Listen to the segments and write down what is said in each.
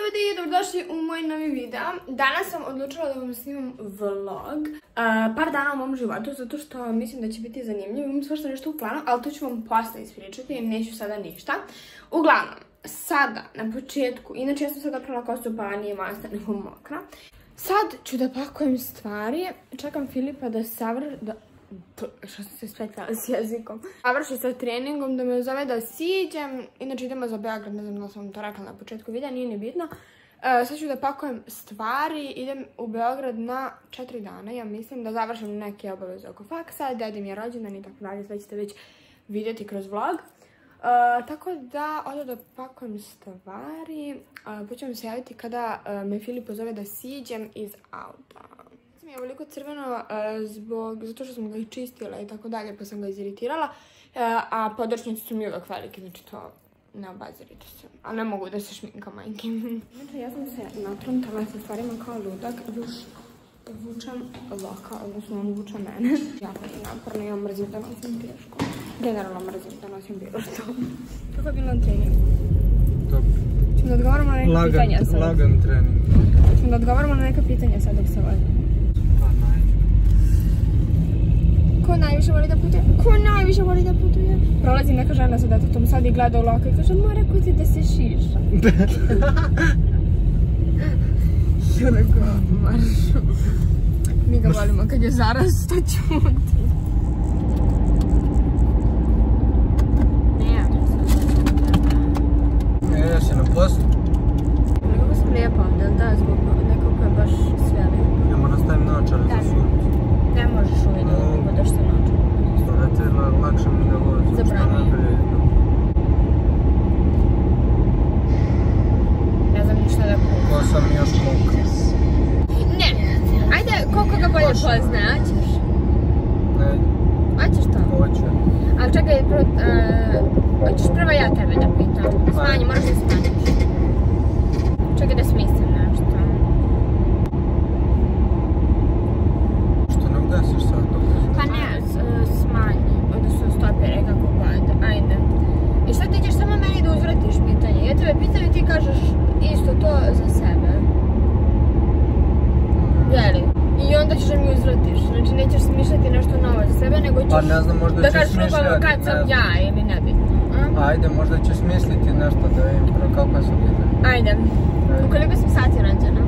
ljudi, dobrodošli u moj novi video. Danas sam odlučila da vam snimam vlog. Par dana u mom životu, zato što mislim da će biti zanimljivo. Imam svašta nešto u planu, ali to ću vam posle ispričati i neću sada ništa. Uglavnom, sada, na početku, inače ja sam sad oprala kosu pa nije masta nego mokra. Sad ću da pakujem stvari, čekam Filipa da što sam se spetljala s jezikom. Završi sa treningom, da me zove da siđem. Inače idemo za Beograd, ne znam da sam to rekla na početku videa, nije ni bitno. Sad ću da pakujem stvari, idem u Beograd na 4 dana. Ja mislim da završim neke obaveze oko faksa, dedi mi je rođendan i tako dalje, sve ćete već vidjeti kroz vlog. Tako da odo da pakujem stvari, pa ću vam se javiti kada me Filip pozove da siđem iz auta. Mi je ovoliko crveno zato što sam ga i čistila i tako dalje, pa sam ga iziritirala, a podršnici su mi uvek velike, znači to ne obazirite se, ali ne mogu da se šminkam, majke. Znači, ja sam se natruntala sa stvarima kao ludak, još vučem Loka, odnosno on vuče mene. Jako je naporno, ja mrzim da nosim teško. Generalno mrzim da nosim bilo što. Kako je bilo na treningu? Dobro. Ćemo da odgovaramo na neka pitanja sad. Lagan trening. Ćemo da odgovaramo na neka pitanja sad dok se vodim. Ko najviše voli da putuje? Ko najviše voli da putuje? Prolazi neka žena sa detetom sad i gleda u Loka i kaže mora kuti da se šiša. Ja rekao, marš. Mi ga volimo kad je zaraz, to ćuti. Ne, ja si na poslu. Nekako sam lijepa ovdje, ali da, zbog nekako je baš sve lijepo. Ja moram stavim naočare za sunce. Ne možeš u vidu da budeš sa naočare. Znate, lakše mi da vozim. Zabrani. Ne znam ništa da kujem. Ko sam još mokra. Ne, ajde, koliko ga bolje pozna, hoćeš? Ne. Hoćeš to? Hoću. Ali čekaj, hoćeš prvo ja tebe da pitam. Smanji, moraš da smanjiš. Čekaj da smislim nešto. Što ne ugasiš sad? Pa ne, smanji, odnosno stopire kako god, ajde. I sad ti ćeš samo meni da uzvratiš pitanje. Ja tebe pitam i ti kažeš isto to za sebe. Jeli? I onda ćeš da mi uzvratiš. Znači nećeš smišljati nešto novo za sebe, nego ćeš da kažeš upravo kad sam ja ili nebitno. Ajde, možda ćeš smisliti nešto da vidim kako su bile. Ajde. U koliko sam sati rođena?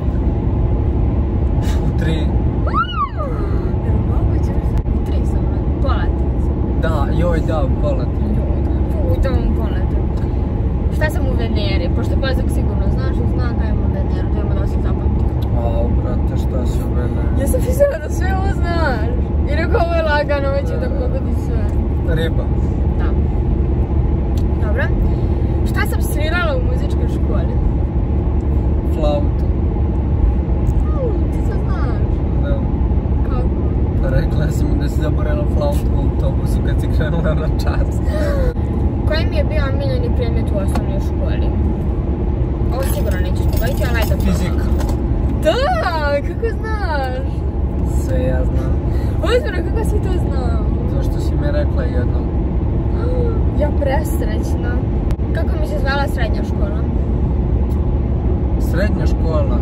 U 3. Jel moguće? U 3 sam rođena. Pola 3 sam. Da, joj da, u pola 3. U tom pola 3. Šta sam u Veneri? Pošto Pozak sigurno znaš, znam kaj imam u Veneru, da imamo da se zapamti. Au, brate, šta si u Veneri? Ja sam pisala da sve ovo znaš. I rekao ovo je lagano, ovo će da pogodi sve. Riba. Da. Dobro. Šta sam svirala u muzičkoj školi? Flautu. Ti sad znaš. Da. Kako? Rekla si mi da si zaboravila flautu u autobusu kad si krenula na čas. Koji mi je bio omiljeni predmet u osnovnoj školi? Ovo sigurno nećeš pogoditi, ali ajde probam. Fizika. Da, kako znaš? Sve ja znam. Ozbiljno, kako si to znao? To što si mi rekla jednom. Ja presrećna. Kako mi se zvala srednja škola? Srednja škola?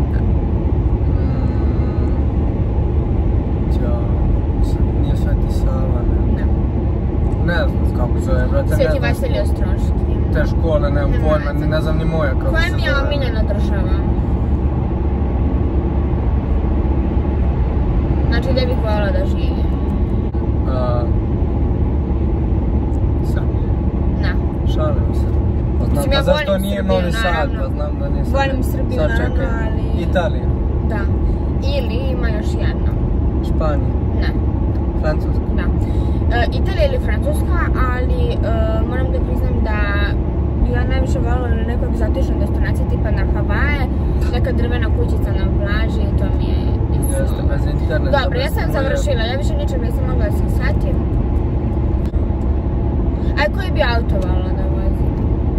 Nije Sveti Sava, ne? Ne znam kako zove, brate, ne znam. Sveti Vasilij Ostroški. Te škole, nemam pojma, ne znam ni moja kako se zove. Koja mi je omiljena država? Znači, gdje bih voljela da živim? Srbija. Ne. Šalim se. Mislim, ja zašto volim nije Srbiju, Novi Sad, naravno. pa znam da nije Srbija. Volim Srbiju, naravno, ali... Italija. Da. Ili ima još jedno. Španija. Ne. Francuska. Da. Italija ili Francuska, ali moram da priznam da ja najviše voljela na neku egzotičnu destinaciju, tipa na Havaje, neka drvena kućica na plaži i to mi je isto. Jeste, bez interneta. Dobro, ja sam završila, ja više ničeg nisam mogla da se setim. A koji bi auto voljela da vozim?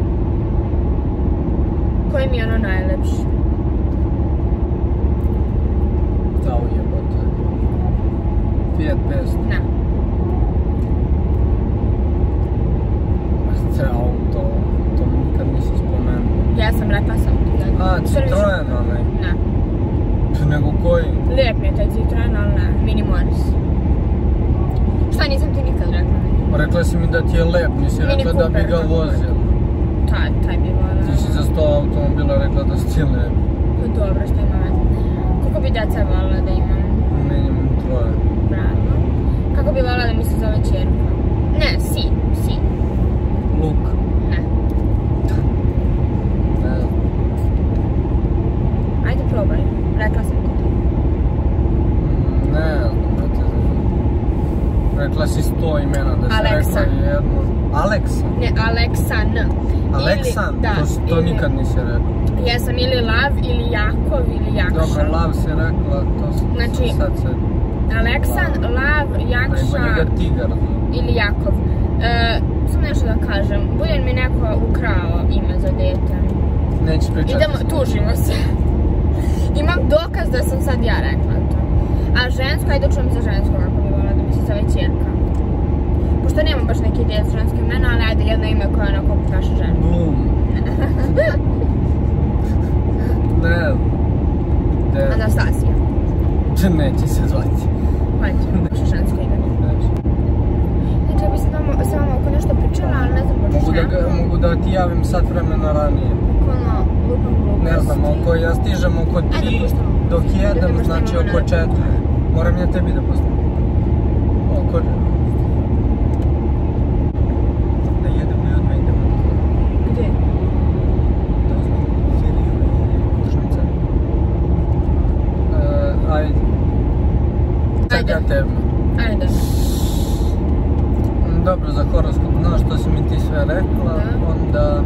Koji mi je ono najlepši? Da, ujebote. Fiat 500. Ne. Auto, to mi nikad nisi spomenuo. Jesam, rekla sam ti. A, Citroen, onaj. Ne. Nego koji? Lijep mi je taj Citroen, ali ne, Mini Morris. Šta nisam ti nikad rekla? Rekla si mi da ti je lep, nisi rekla da bi ga vozio. Taj bi vola. Ti si za 100 automobila rekla da si ti lep. Dobro, što ima veze. Kako bi djeca volila da imam? Minimum 3. Bravo. Kako bi volila da mi se zove čerka? Ne, si. Luk. Ne. Ne znam. Ajde probaj. Rekla sam ti. Ne znam da te znam. Rekla si 100 imena da si rekla jedno. Aleksa? Ne, Aleksan. Aleksan? Da. To nikad nisi rekla. Jesam ili Lav, ili Jakov, ili Jakša. Dobro, Lav si rekla, to sam Znači, sad se... Aleksan, Lav, Jakša Najbolje ga Tigar. ili Jakov. Samo nešto da kažem. Bude mi neko ukrao ime za dete. Nećeš pričati. Idemo, tužimo se. Imam dokaz da sam sad ja rekla to. A žensko, ajde čujem za žensko kako bi volila da mi se zove čerka. Pošto nemam baš neke ideje s ženske imena, ali ajde jedno ime koje je onako kaže žena. Bum. Ne. Anastasija. Neće se zvati. Hajde, baš žensko ime. Neće. Znači, ja bi se vama oko nešto pričala, ali ne znam baš Mogu da ti javim sat vremena ranije. Ono, lupam gluposti. Ne znam, ja stižem oko 3 dok jedem, znači oko 4. Moram ja tebi da postavim. Oko... Da jedemo i odmah idemo. Gdje? Da uzmem Firiju i Držnice. Ajde. Čekaj tebe. Ajde. Dobro, za horoskop, znaš što si mi ti sve rekla, onda...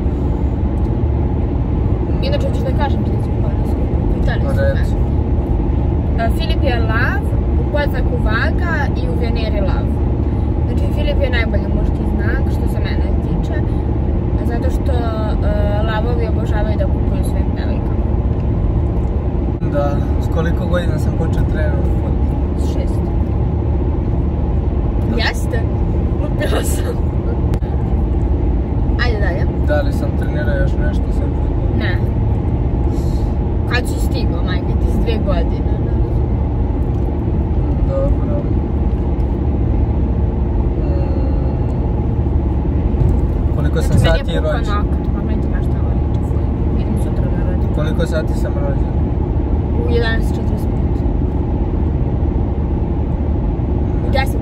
Inače ćeš da kažem ti ću horoskop. Pitali su Reci. me. Filip je lav, u podznaku vaga i u Veneri lav. Znači Filip je najbolji muški znak što se mene tiče, zato što lavovi obožavaju da kupuju svojim devojkama. Da, s koliko godina sam počeo trenirati fudbal? S 6. Jeste? Lupila sam. Ajde dalje. Da li sam trenirao još nešto sam fudbal? Ne. Kad si stigao, majke, ti s 2 godine? Dobro. Koliko sam sati rođen? Idem sutra da radim. Koliko sati sam rođen? U 11:45. 10:45.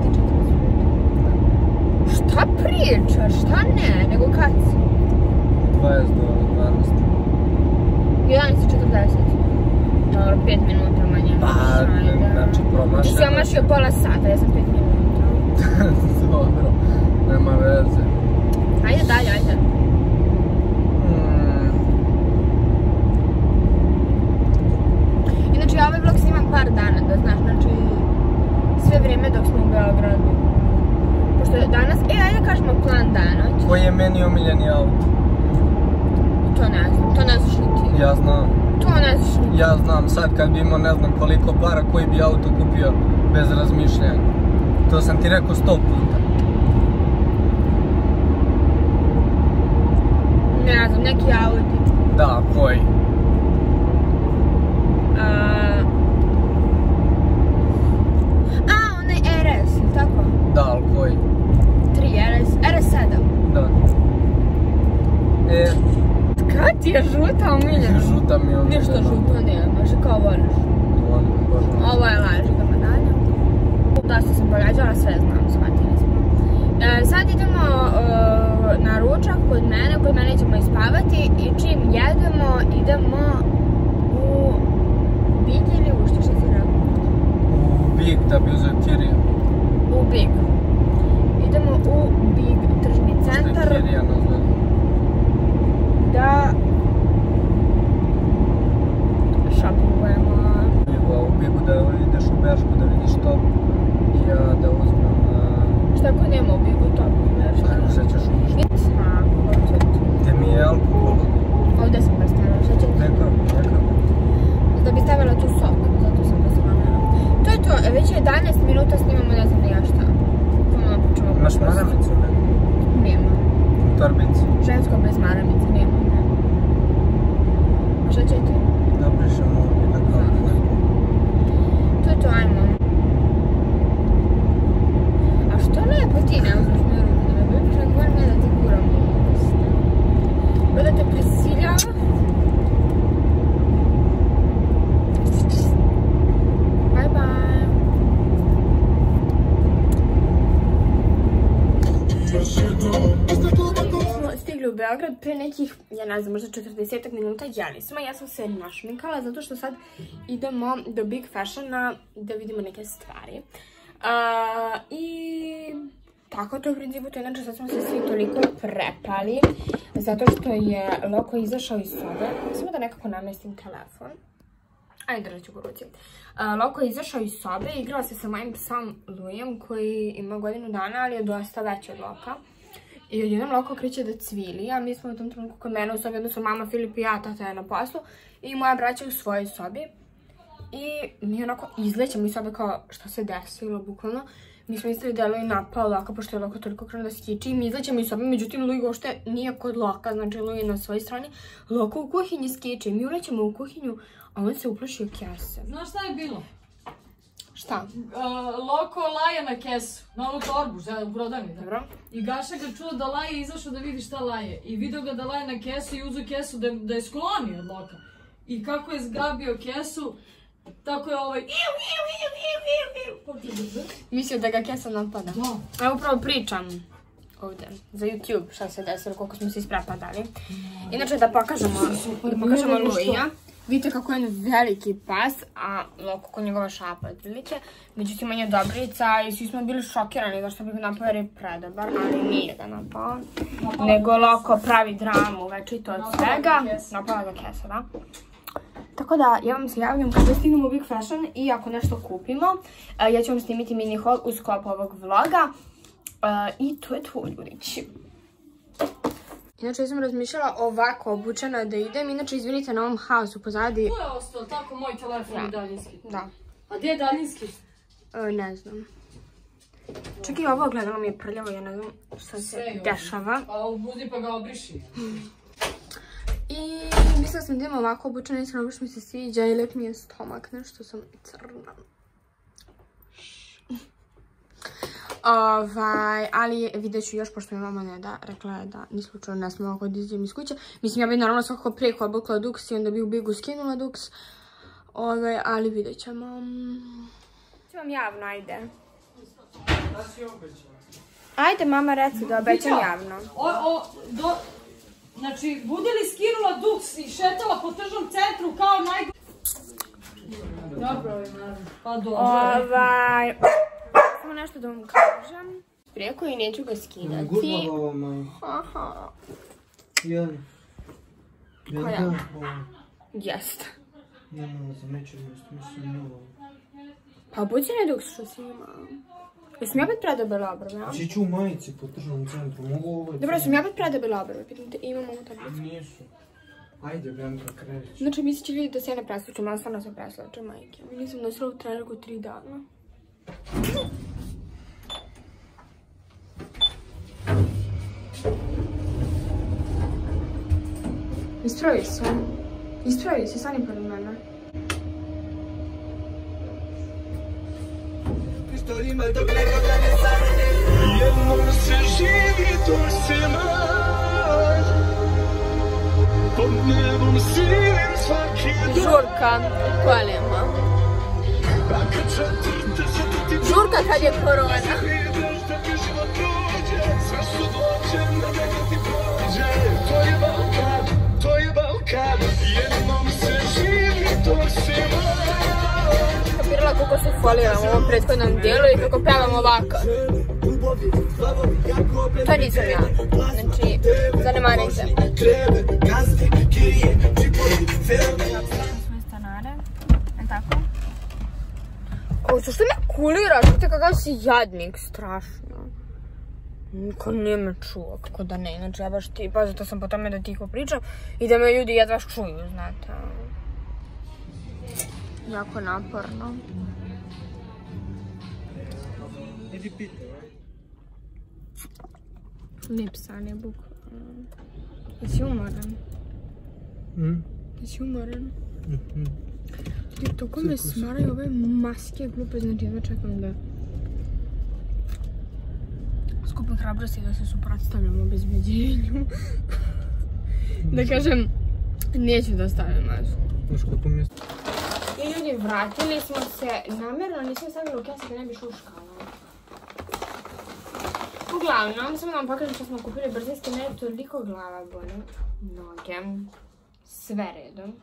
Šta pričaš? Šta ne? Nego kad si? 20 do 12. 11:40. Dobro, 5 minuta manje. Pa, znači promašeno. Ti si omašio pola sata, ja sam 5 minuta. Dobro, nema veze. Ajde dalje, ajde. Inače, ja ovaj vlog snimam par dana, da znaš, znači sve vrijeme dok smo u Beogradu. Pošto je danas, ajde kažemo plan dana. Koji je meni omiljeni auto? To ne znam, to ne znaš ni ti. Ja znam. To ne znaš ni ti. Ja znam, sad kad bi imao ne znam koliko para, koji bi auto kupio bez razmišljanja. To sam ti rekao 100 puta. Ne znam, neki Audi. Da, koji? Onaj RS, tako? Da, ali koji? 3 RS, RS7. Da. Kad ti je žuta omiljena? Žuta mi je omiljena. Ništa žuto nemaš, kao voliš. Volim, božno. Ovo je laž, idemo dalje. Dosta sam pogađala, sve znam, shvatili smo. Sad idemo na ručak kod mene ćemo ispavati i čim jedemo, idemo u Big ili u što si rekao? U Big da bi uzeo Kiriju. U Big. Idemo u Big tržni centar. Što je Kirija nazvati? Da šopingujemo. U Bigu da ideš u Beršku da vidiš top i ja da uzmem... Šta ako nema u Bigu top u Beršku? Kako se ćeš ušti? Tako, Gdje mi je alkohol? ovdje sam ga stavila, šta će ti? Neka. Da bi stavila tu sok, zato sam ga stavila. To je to, već je 11 minuta snimamo, ne znam ni ja šta. Ponovno počemo. Imaš maramicu, ne? Nema. U torbici. Žensko bez maramice, nema. pre nekih, ja ne znam, možda 40 minuta jeli smo. Ja sam se našminkala zato što sad idemo do Big Fashiona da vidimo neke stvari. I tako to u principu, to inače sad smo se svi toliko prepali zato što je Loko izašao iz sobe. Samo da nekako namestim telefon. Ajde, držat ću u ruci. Loko je izašao iz sobe i igrala se sa mojim psom Luijem koji ima godinu dana, ali je dosta veći od Loka. I odjednom Loko kreće da cvili, a mi smo u tom trenutku kod mene u sobi, odnosno mama, Filip i ja, tata je na poslu i moja braća u svojoj sobi. I mi onako izlećemo iz sobe kao što se desilo, bukvalno. Mi smo mislili da je Lui napao Loka, pošto je Loko toliko krenuo da skiči i mi izlećemo iz sobe, međutim Lui uopšte nije kod Loka, znači Lui je na svojoj strani. Loko u kuhinji skiči, mi ulećemo u kuhinju, a on se uplašio kese. Znaš šta je bilo? Šta? Loko laje na kesu, na ovu torbu, u prodavni. Dobro. I Gaša ga čuo da laje i izašao da vidi šta laje. I vidio ga da laje na kesu i uzeo kesu da je sklonio od Loka. I kako je zgrabio kesu, tako je ovaj... Mislio da ga kesa napada. Da. Ja upravo pričam ovdje za YouTube šta se desilo, koliko smo se isprepadali. Inače da pokažemo Luija. Vidite kako je on veliki pas, a Loko ko njegova šapa otprilike. Međutim, on je dobrica i svi smo bili šokirani zašto bi ga napao jer je predobar, ali nije ga napao. Nego Loko pravi dramu večito od svega. Napala ga kesa, da. Tako da, ja vam se javljam kada stignemo u Big Fashion i ako nešto kupimo, ja ću vam snimiti mini haul u sklopu ovog vloga. I to je to, ljudići. Inače, ja sam razmišljala ovako obučena da idem. Inače, izvinite na ovom haosu pozadi. Tu je ostao tako moj telefon daljinski. Da. A gdje je daljinski? Ne znam. Čak i ovo gledalo mi je prljavo, ja ne znam šta se dešava. A ubudi pa ga obriši. I mislila sam da imam ovako obučena, iskreno baš mi se sviđa i lep mi je stomak, nešto sam crna. Ali vidjet ću još, pošto mi mama ne da, rekla je da ni slučajno ne smemo ovako da izdjem iz kuće. Mislim, ja bi naravno svakako prije obukla duks i onda bi u Bigu skinula duks. Ali vidjet ćemo. Ću vam javno, ajde. Ajde, mama, reci da obećam javno. Znači, bude li skinula duks i šetala po tržnom centru kao najgore... Dobro je, naravno. Pa dobro. Samo nešto da vam kažem. Prijeko i neću ga skinati. Gurla ovo, maj. Aha. Jedan. Koja? Jest. Ne, neću mislim ovo. Pa obuci ne duks što si ima. Jesam ja opet predobila obrve, ja? Čiću u majici po tržnom centru, mogu ovo... Dobro, jesam ja opet predobila obrve, pitam te, imam ovu tablicu. Nisu. Ajde, Bianca, kreći. Znači, misli će vidjeti da se ja ne preslačem, ali stvarno se preslačem, majke. Nisam nosila u trenerku 3 dana. Ispravi se, stani pored mene. Jednom se živi, dok se mrš. Pod nebom sivim svaki dan. Žurka u kolima. Žurka kad je korona. Sve što dođe, na mene ti prođe. To je Balkan, to je Balkan. Jednom se živi, dok se mrš. Kapirala kako se foliram u ovom prethodnom dijelu i kako pevam ovako. To nisam ja. Znači, zanemarajte. Svoje stanare. Je tako? O, što me kuliraš? Vidite kakav si jadnik, strašno. Niko nije me čuo, kako da ne. Znači, ja baš tipa, zato sam po tome da tiho pričam i da me ljudi jedva čuju, znate. Jako naporno. Idi pita. Lipsan je bukvalno. Jesi umoran? Jesi umoran? Ljudi, toliko me smaraju ove maske glupe, znači jedva čekam da skupim hrabrosti da se suprotstavljam obezbeđenju. Da kažem, neću da stavim masku. Znaš koliko mjesto? I ljudi, vratili smo se, namjerno nisam stavila u kesu da ne bi šuškala. Uglavnom, samo da vam pokažem što smo kupili brzinski, ne je toliko glava boli, noge, sve redom.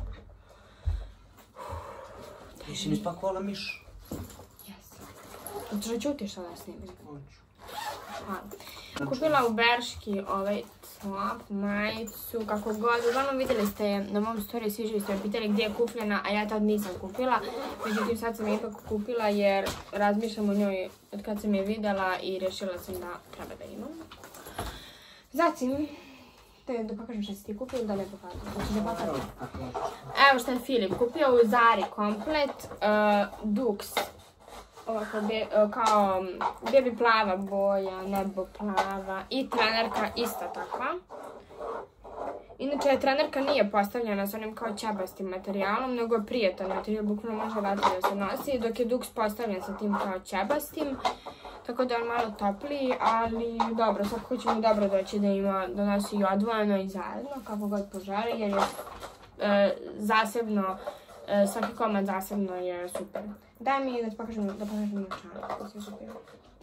Jesi mi spakovala miš? Jesam. Hoćeš da ćutiš sada snimim? Hoću. Hvala. Kupila u Berški ovaj top, majicu, kako god. Uglavnom vidjeli ste je na mom storiju, svi ste me pitali gdje je kupljena, a ja tad nisam kupila. Međutim, sad sam je ipak kupila jer razmišljam o njoj od kad sam je vidjela i rješila sam da treba da imam. Zatim, da pokažem što si ti kupio ili da ne pokažem? Evo što je Filip kupio u Zari komplet, Dux. Ovako kao baby plava boja, nebo plava i trenerka isto takva. Inače, trenerka nije postavljena s onim kao ćebastim materijalom, nego je prijetan materijal, bukvalno može raditi da se nosi, dok je Dux postavljen sa tim kao ćebastim. Tako da je on malo topliji, ali dobro, svakako će mu dobro doći da nosi i odvojeno i zajedno, kako god poželi, jer je zasebno, svaki komad zasebno je super. Daj mi da pokažem novčanik koji sam kupila.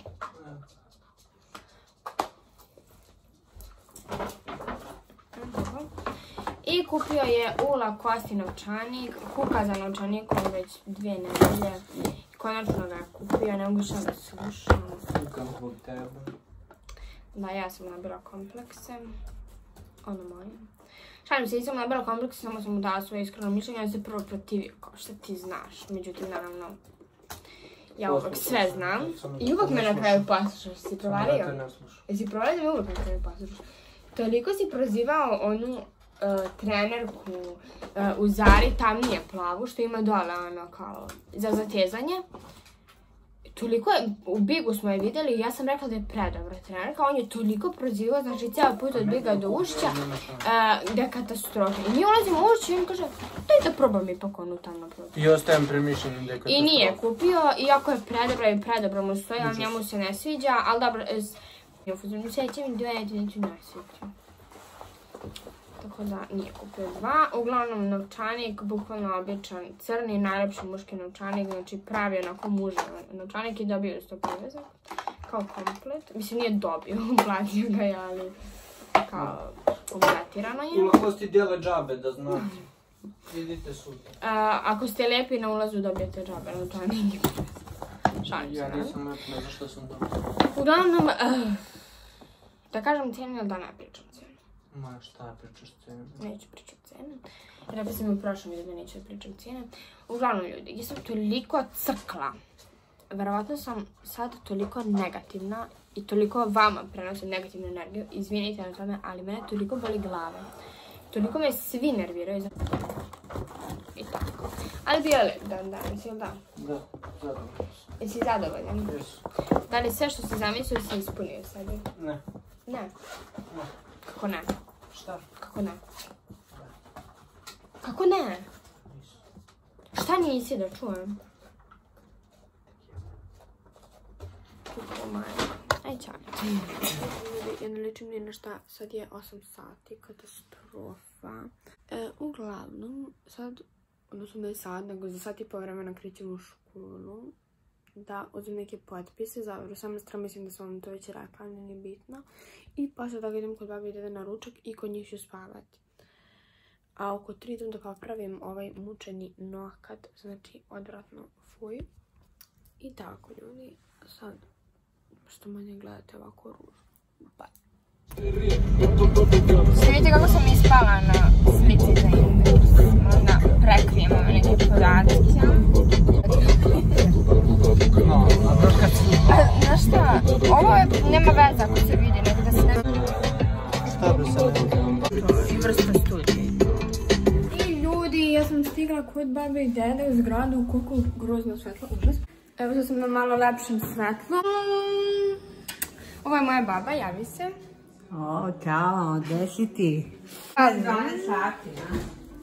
I kupio je u Lacoste novčanik, kuka za novčanikom već 2 nedelje. Konačno ga je kupio, ne mogu šta da slušam. Kuka zbog tebe. Da, ja sam nabila komplekse. Ono moje. Šalim se, nisam nabila komplekse, samo sam mu dala svoje iskreno mišljenje, on se prvo protivio, kao što ti znaš. Međutim, naravno, ja uvek sve znam. I uvek me na kraju poslušaš, si provalio? Jesi provalio da me uvek na kraju poslušaš? Toliko si prozivao onu trenerku u Zari, tamnije plavu, što ima dole ono kao za zatezanje. Toliko je, u Bigu smo je vidjeli i ja sam rekla da je predobra trenerka, on je toliko prozivao, znači cijel put od Biga do Ušća, da je katastrofa. I mi ulazimo u Ušće i on kaže, daj da probam ipak onu tamno plavu. I ostajem premišljenim da je katastrofa. I nije kupio, iako je predobra i predobra mu stoji, ali njemu se ne sviđa, ali dobro, sljedeće mi 2 jedinicu ne sviđa. Tako da nije kupio 2. Uglavnom novčanik, bukvalno običan crni, najlepši muški novčanik, znači pravi onako mužan novčanik i dobio 100 privezak. Kao komplet. Mislim nije dobio, platio ga je, ali kao kompletirano je. U Lacoste dijele džabe, da znate. Vidite sutra. Ako ste lijepi na ulazu dobijete džabe novčanik i privezak. Šalim se, ja nisam lepna, zašto sam dobio? Uglavnom, da kažem cijenu ili da ne pričam cijenu? Ma šta pričaš cijenu? Neću pričati cijenu. Rekla sam u prošlom videu da neću da pričam cijenu. Uglavnom ljudi, ja sam toliko crkla. Verovatno sam sad toliko negativna i toliko vama prenosim negativnu energiju. Izvinite na tome, ali mene toliko boli glava. Toliko me svi nerviraju. I tako. Ali bio je lep dan danas, ili da? Da, zadovoljan sam. Jesi zadovoljan? Jesu. Da li sve što si zamislio si ispunio sebi? Ne. Ne. Ne. Kako ne? Šta? Kako ne? Kako ne? Šta nisi da čujem? Aj čaj. Ja ne ličim ni na šta. Sad je 8 sati. Katastrofa. Uglavnom, sad, odnosno ne sad, nego za sat i po vremena krećem u školu. Da uzem neke potpise za semestra, mislim da sam vam to već rekla, nije bitno. I posle toga idem kod babi i dede na ručak i kod njih ću spavati. A oko 3 idem da popravim ovaj mučeni nokat, znači odvratno fuj. I tako ljudi, sad što manje gledate ovako ružno. Bye. Vidite kako sam ispala na slici za indeks. Onda prekrijem ove neke podatke. Znaš šta, ovo nema veze ako se vidi, nego da se ne vidi. Šta bi se vidi? I vrsta studije. I ljudi, ja sam stigla kod babe i dede u zgradu, koliko grozno svetlo, užas. Evo sad sam na malo lepšem svetlu. Ovo je moja baba, javi se. O, čao, gde si ti? 12 sati, ja.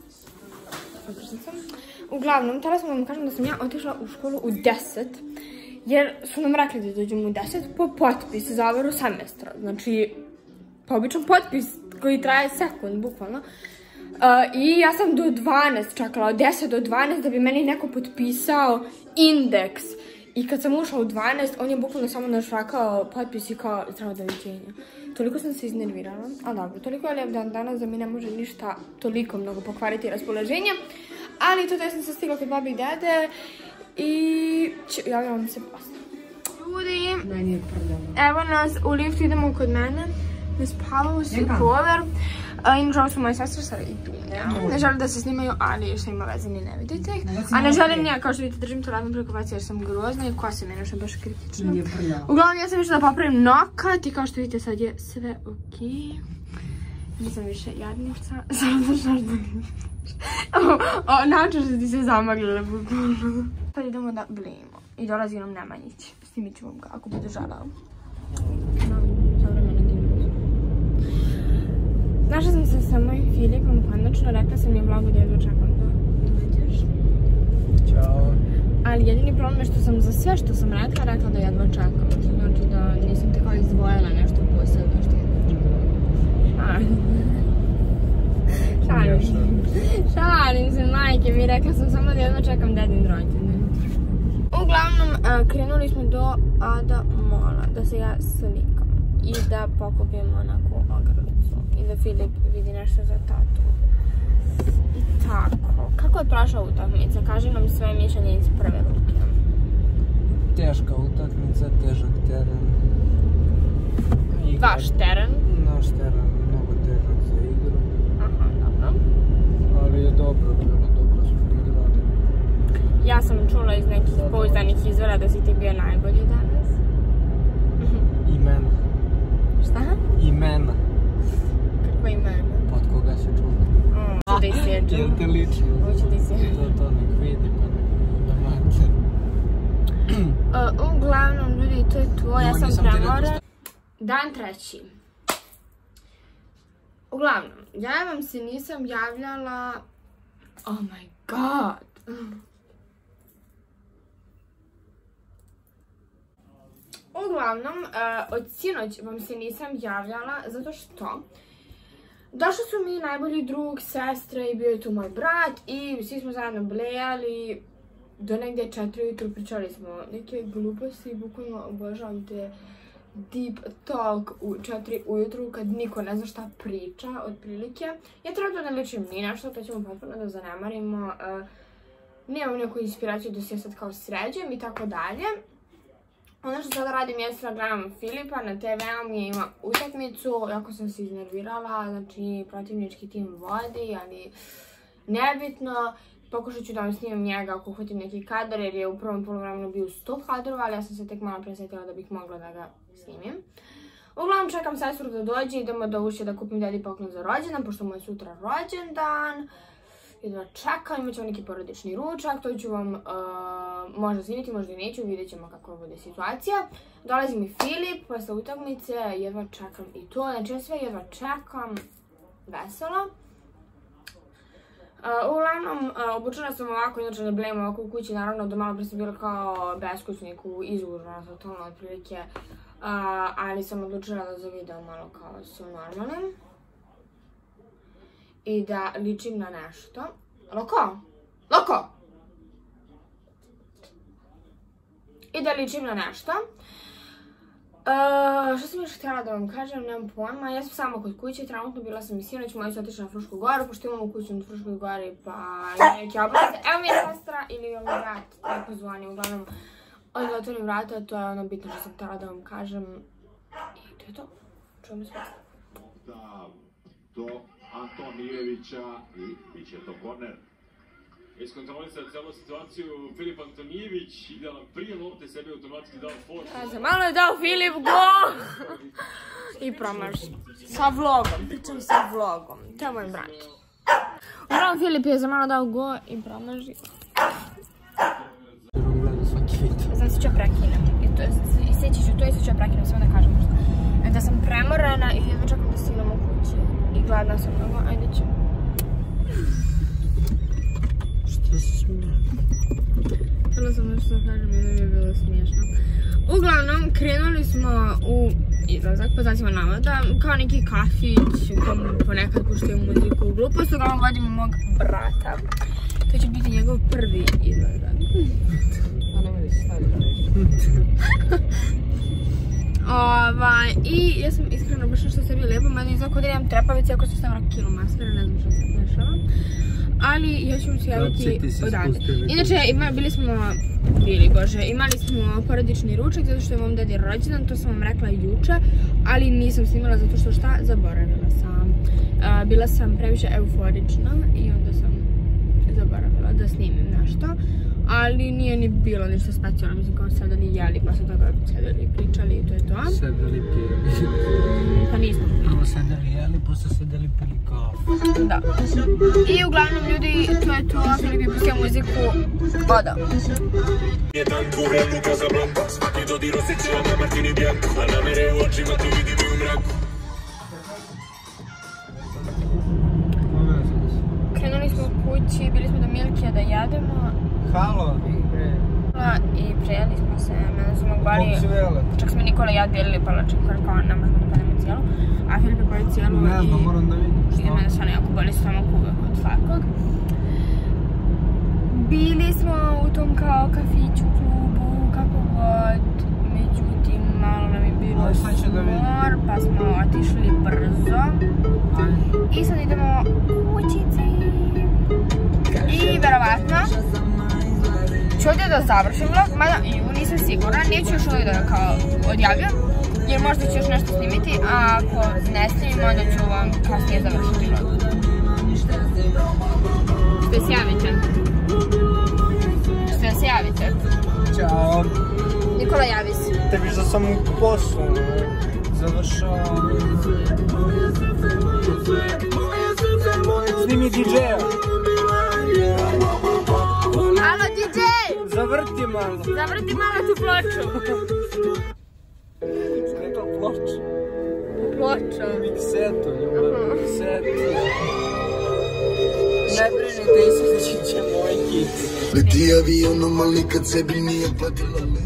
Uglavnom, htjela sam vam kažem da sam ja otišla u školu u 10, jer su nam rekli da dođemo u 10 po potpis za overu semestra. Znači, po običan potpis koji traje sekund, bukvalno. I ja sam do 12 čekala, od 10 do 12 da bi meni neko potpisao indeks I kad sam ušla u 12, on je bukvalno samo našvakao potpis i kao zdravo doviđenja. Toliko sam se iznervirala, ali dobro, toliko je lijep dan danas da mi ne može ništa toliko mnogo pokvariti raspoloženje. Ali to da sam se stigla kod babi i dede i javljam vam se posle. Ljudi, evo nas u liftu, idemo kod mene, ne spavamo se cover. Inače, ovo su moje sestre, sada i tu. Ne želim da se snimaju, ali što ima veze ni ne vidite ih. A ne želim nije, kao što vidite, držim to radno preko vaci jer sam grozna i kosa mi je nešto baš kritično. Uglavnom, ja sam išla da popravim nokat i kao što vidite, sad je sve okej. Nisam više jadnica, samo da šardim. Način što ti se zamaglile bukvalno. Sad idemo da blejimo i dolazi nam Nemanjić. Snimit ću vam ga ako bude žalao. Našla sam se sa mojim Filipom konačno, rekla sam je u vlogu da jedva čekam da dođeš. Ćao. Ali jedini problem je što sam za sve što sam rekla da jedva čekam. Znači da nisam te kao izdvojila nešto posebno što jedva čekam. Šalim se, majke mi, rekla sam samo da jedva čekam dedin rođendan. Uglavnom, krenuli smo do Ada Mola, da se ja slikam i da pokupim onako ogrlicu i da Filip vidi nešto za tatu. I tako, kako je prošla utakmica? Kaži nam svoje mišljenje iz prve ruke. Teška utakmica, težak teren. Vaš teren? Naš teren, mnogo težak za igru. Aha, dobro. Ali je dobro bilo, dobro smo igrali. Ja sam čula iz nekih pouzdanih izvora da si ti bio najbolji danas. Imena. Šta? Imena. Kako imena? Pa od koga se čula? Hoću da isjeđu. Jel te liči? Hoću da isjeđu. To nek vidi pa nek da mate. Uglavnom, ljudi, to je to. Ja sam premora. Dan treći. Uglavnom, ja vam se nisam javljala... Oh my god! Uglavnom, od sinoć vam se nisam javljala zato što došli su mi najbolji drug, sestre i bio je tu moj brat i svi smo zajedno blejali do negdje 4 ujutru, pričali smo neke gluposti, bukvalno obožavam te deep talk u 4 ujutru kad niko ne zna šta priča, otprilike. Ja trenutno ne ličim ni nešto, to ćemo potpuno da zanemarimo. Nemam neku inspiraciju da se sad kao sređujem i tako dalje. Ono što sada radim je da gledam Filipa na TV-u, mi je ima utakmicu, jako sam se iznervirala, znači protivnički tim vodi, ali nebitno. Pokušat ću da vam snimam njega ako uhvatim neki kadar jer je u prvom poluvremenu bio 100 kadrova, ali ja sam se tek malo presjetila da bih mogla da ga snimim. Uglavnom čekam sestru da dođe, idemo do Ušće da kupim dedi poklon za rođendan, pošto mu je sutra rođendan. Jedva čekam, imat ćemo neki porodični ručak, to ću vam možda snimiti, možda i neću, vidjet ćemo kako bude situacija. Dolazi mi Filip posle utakmice, jedva čekam i to, znači ja sve jedva čekam, veselo. Uglavnom, obučena sam ovako, inače ne blejim ovako u kući, naravno da malo pre sam bila kao beskućnik u izgužena, totalno otprilike, ali sam odlučila da za video malo kao su normalnim. I da ličim na nešto. Loko! Loko! I da ličim na nešto. Što sam još htjela da vam kažem, nemam pojma. Ja sam samo kod kuće, trenutno bila sam i sinoć, moji su otišli na Frušku goru, pošto imamo kuću na Fruškoj gori, pa ima neke obaveze. Evo mi je sestra ili ovaj brat, tako zvani, uglavnom, od da otvorim vrata, to je ono bitno što sam htjela da vam kažem. I to je to. Čujemo se. Do Antonijevića i bit će to korner. Iskontrolisao celu situaciju Filip Antonijević, idealan prijem, lopte sebi automatski dao force. Za malo je dao Filip go! I promaš. Sa vlogom, pričam sa vlogom. To je moj brat. Uglavnom Filip je za malo dao go i promaži. Znam se ću prekinem. I sjeći ću to i se ću prekinem, samo da kažem možda. Da sam premorana i jedva čekam da stignem u kući. I gladna sam mnogo, ajde ću. Što si smijela? Htjela sam nešto da kažem i da mi je bilo smiješno. Uglavnom, krenuli smo u izlazak, po znacima navoda, kao neki kafić u kom ponekad puštaju muziku u glupost. Uglavnom vodim mog brata. To će biti njegov prvi izlazak. I ja sam iskreno baš nešto sebi lijepo, meni izgleda da imam trepavice ako sam stavila kilo maskara, ne znam što se dešava. Ali ja ću vam se javiti odavde. Inače, imali smo porodični ručak zato što je mom dedi rođendan, to sam vam rekla juče, ali nisam snimala zato što šta, zaboravila sam. Bila sam previše euforična i onda sam zaboravila da snimim nešto. Ali nije ni bilo ništa specijalno, mislim kao sedeli i jeli, pa sam tako sedeli i pričali i to je to. Sedeli pili. Pa nismo pili. Prvo sedeli jeli, posle sedeli pili kafu. Da. I uglavnom ljudi, to je to, Filip je pustio muziku, oda. Jedan kuren u Casablanca, svaki dodir osjeća na Martini Bianco, a namere u očima tu vidim i u mraku. Krenuli smo kući, bili smo do Milke da jedemo. Halo, I prejeli smo se, mene su mogu bali, čak smo Nikola i ja dijelili palačin kao ne možemo da pademo cijelu, a Filip je pojeli cijelu i mene stvarno jako boli stomak uvek od svakog. Bili smo u tom kao kafiću, klubu, kako god, međutim malo nam je bilo smor, pa smo otišli brzo i sad idemo kućici. I verovatno ću ovdje da završim vlog, mada nisam sigurna, neću još ovdje da ga kao odjavljam, jer možda ću još nešto snimiti, a ako ne snimim, onda ću vam kasnije završiti vlog. Što se javite? Što se javite? Ćao. Nikola, javi se. Te viš da sam u poslu, završao. Snimi DJ-a. Alo, DJ! Zavrti malo. Zavrti malo tu ploču. Kakva ploča? Ploča. Mikseto, ljubav, mikseto. Ne brinite, Isusit će moj kit. Leti avionom, ali nikad sebi nije platila me.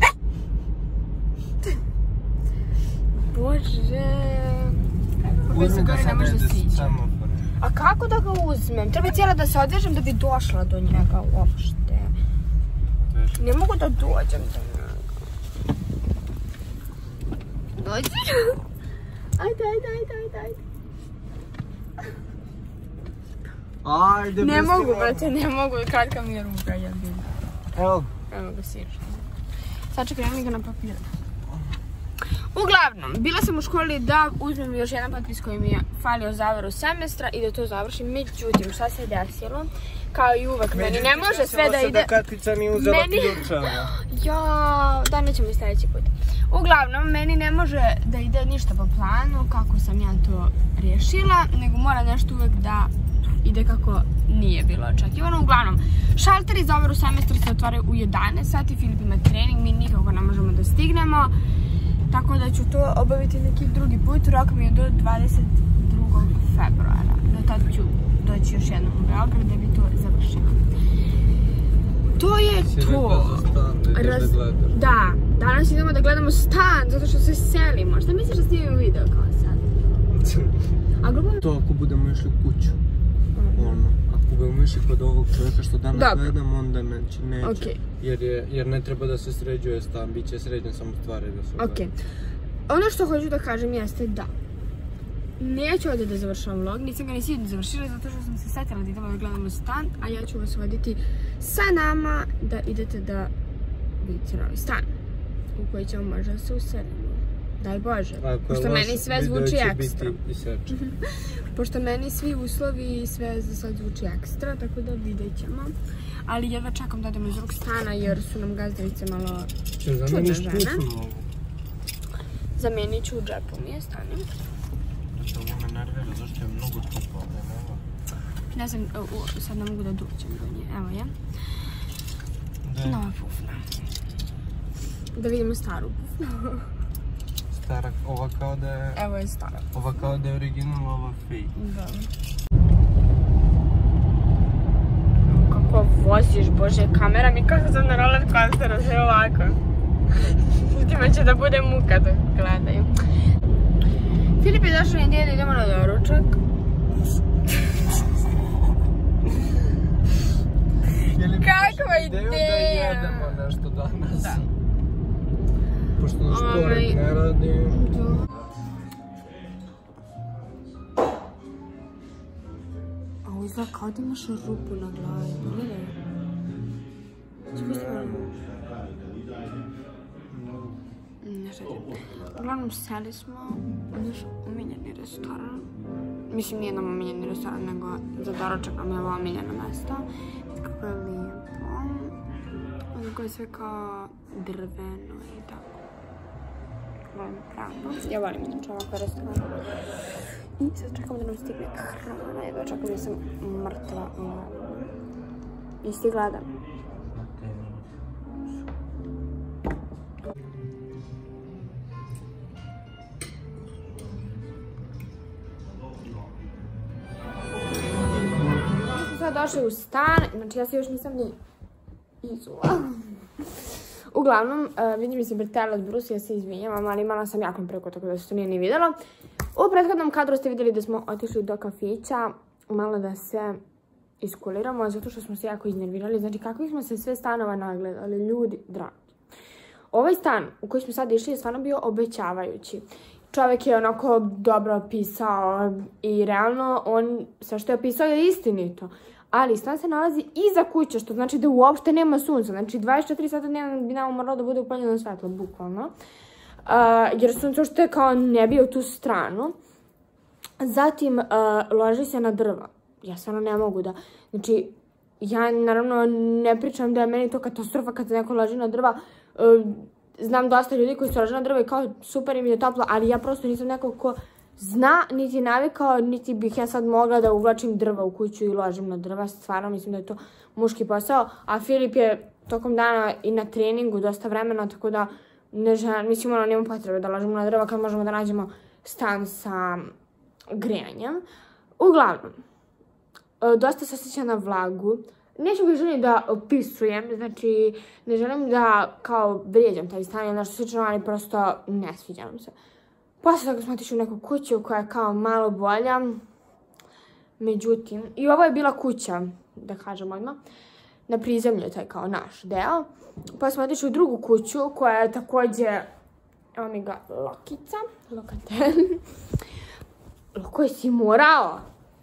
Bože. Uzmi da sam rede samo. A kako da ga uzmem? Treba cijela da se odvežem da bi došla do njega uopšte. Ne mogu da dođem do njega. Dođi. Ajde. Ajde, ne mogu, brate, ne mogu. Kratka mi je ruka, jebim. Evo ga siriš. Sad čekaj, nemoj ga na papir. Uglavnom, bila sam u školi da uzmem još jedan potpis koji mi je falio zaveru semestra i da to završim. Međutim, šta se desilo? Kao i uvek, meni ne može sve da ide... Da Katica nije uzela ključeva. Ja, da nećemo i sljedeći put. Uglavnom, meni ne može da ide ništa po planu kako sam ja to riješila, nego mora nešto uvek da ide kako nije bilo očekivano. Uglavnom, šalteri za overu semestra se otvaraju u 11 sati, Filip ima trening, mi nikako ne možemo da stignemo. Tako da ću to obaviti neki drugi put, rok mi je do 22. februara. Do tad ću doći još jednom u Beograd da bi to završila. To je to. Da, danas idemo da gledamo stan, zato što se selimo. Šta misliš da snimimo video kao sad? To ako budemo išli u kuću. Ako budemo išli kod ovog čovjeka što danas gledamo, onda neće. Jer ne treba da se sređuje stan, bit će sređen samo stvari da se gleda. Ono što hoću da kažem jeste da neću ovdje da završavam vlog, nisam ga ni svi završila zato što sam se setila da idemo da gledamo stan, a ja ću vas voditi sa nama da idete da vidite novi stan u koji ćemo možda da se uselimo. Daj Bože, pošto meni sve zvuči ekstra. Pošto meni svi uslovi i sve za sad zvuči ekstra, tako da vidjet ćemo. Ali jedva čekam da odemo iz drugog stana jer su nam gazdovice malo čudne žene. Zamenit ću u džepu mi je stanem. Ovo me nervira, zašto je mnogo tupa ovdje, nema? Ne znam, sad ne mogu da dođem do nje, evo je. Nova pufna. Da vidimo staru pufnu. Stara, ova kao da je... Evo je stara. Ova kao da je original, ova fake. Da. Kako voziš, Bože, kamera mi kako sam na roller coasteru, sve ovako. Ljudima će da bude muka dok gledaju. Filip je došao ideja da idemo na doručak. Kako ideja! Da jedemo nešto danas. Da. Pošto naš pored ne radi. Ovo izgleda kao da imaš rupu na glavi, pogledaj. Ne šetim. Uglavnom, seli smo u naš omiljeni restoran. Mislim, nije nam omiljeni restoran, nego za doručak nam je ovo omiljeno mesto. Kako je lijepo. Ovo je sve kao drveno i tako. Volim pravno. Ja volim inače ovakve restorane. I sad čekamo da nam stigne hrana. Jedva čekam da sam mrtva. Isti gledam. Došli u stan, znači ja se još nisam ni izula. Uglavnom, vidim mi se pretjerala od brusa, ja se izvinjavam, ali imala sam jako preko, tako da se to nije ni vidjelo. U prethodnom kadru ste vidjeli da smo otišli do kafića, malo da se iskuliramo, zato što smo se jako iznervirali. Znači, kakvih smo se sve stanova nagledali, ljudi dragi. Ovaj stan u koji smo sad išli je stvarno bio obećavajući. Čovjek je onako dobro opisao i realno on sve što je opisao je istinito. Ali stan se nalazi iza kuće, što znači da uopšte nema sunca. Znači 24 sata dnevno bi nam moralo da bude upaljeno svetlo, bukvalno. Jer sunce uopšte kao ne bio u tu stranu. Zatim loži se na drva. Ja stvarno ne mogu da... Znači, ja naravno ne pričam da je meni to katastrofa kad se neko loži na drva. Znam dosta ljudi koji se lože na drva i kao super im je toplo, ali ja prosto nisam neko ko zna, niti navikao, niti bih ja sad mogla da uvlačim drva u kuću i ložim na drva. Stvarno mislim da je to muški posao, a Filip je tokom dana i na treningu dosta vremena, tako da mislim ono nema potrebe da ložimo na drva kad možemo da nađemo stan sa grejanjem. Uglavnom, dosta se osjeća na vlagu. Neću ga želim da opisujem, znači ne želim da kao vrijeđam taj stan ili nešto slično, ali prosto ne sviđa nam se. Posle toga smo otišli u neku kuću koja je kao malo bolja. Međutim, i ovo je bila kuća, da kažem odmah, na prizemlju, taj kao naš deo. Pa smo otišli u drugu kuću koja je također, evo mi ga, Lokica, Lokatel. Koji si morao?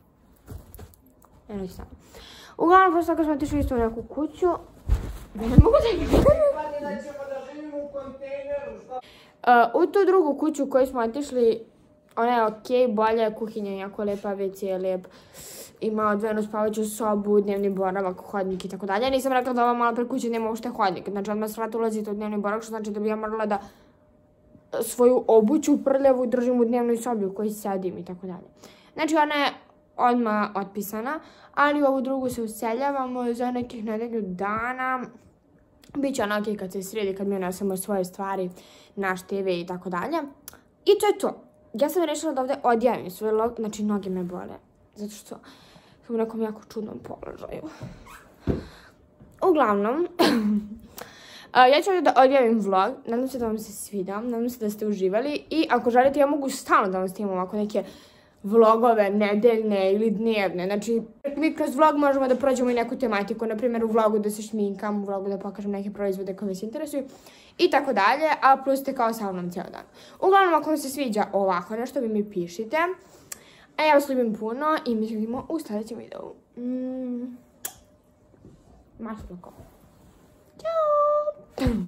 Eno sam. Uglavnom, posle toga smo otišli isto u neku kuću. Ne mogu da je Da ćemo da živimo u kontejneru, šta? U tu drugu kuću u kojoj smo otišli, ona je okej, bolja je, kuhinja je jako lepa, WC je lep, ima odvojenu spavaću sobu, dnevni boravak, hodnik i tako dalje. Nisam rekla da ova malo pre kuće nema uopšte hodnik, znači odmah s vrata ulazite u dnevni boravak, što znači da bi ja morala da svoju obuću prljavu držim u dnevnoj sobi u kojoj sedim i tako dalje. Znači ona je odmah otpisana, ali u ovu drugu se useljavamo za nekih nedelju dana. Biće ona okej kad se sredi, kad mi unesemo svoje stvari, naš TV i tako dalje. I to je to. Ja sam rešila da ovdje odjavim svoje logo, znači noge me bole, zato što sam u nekom jako čudnom položaju. Uglavnom, ja ću ovdje da odjavim vlog, nadam se da vam se sviđa, nadam se da ste uživali i ako želite ja mogu stalno da vam snimam ovako neke vlogove nedeljne ili dnevne. Znači, mi kroz vlog možemo da prođemo i neku tematiku, na primjer u vlogu da se šminkam, u vlogu da pokažem neke proizvode koje vas interesuju i tako dalje, a plus ste kao sa mnom cijel dan. Uglavnom, ako vam se sviđa ovako nešto, vi mi pišite. A ja vas ljubim puno i mi se vidimo u sljedećem videu. Maš plako. Ćao!